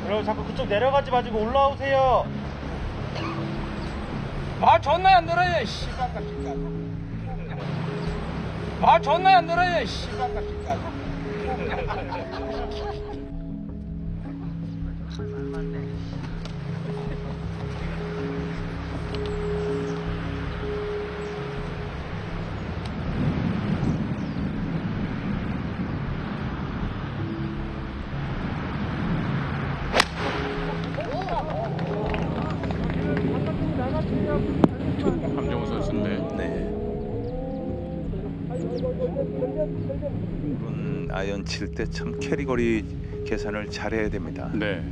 그리고 자꾸 그쪽 내려가지 마시고 올라오세요. 말 존나 안 들어요, 씨발. 말 존나 안 들어요, 씨발. 함정우 선수인데. 네. 이분 아이언 칠 때 참 캐리거리 계산을 잘해야 됩니다. 네.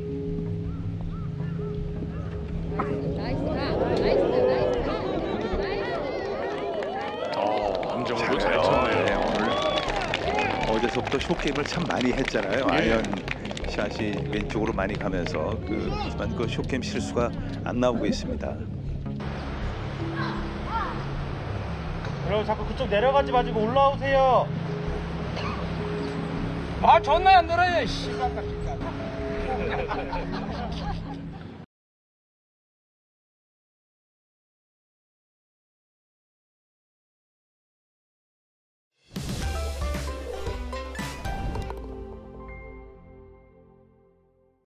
함정우도 잘 쳤네요. 네, 오늘 어제서부터 숏게임을 참 많이 했잖아요. 예. 아이언 샷이 왼쪽으로 많이 가면서 하지만 그 숏게임 실수가 안 나오고 있습니다. 그리고 자꾸 그쪽 내려가지 마시고 올라오세요. 말 존나 안 들어요, 씨발.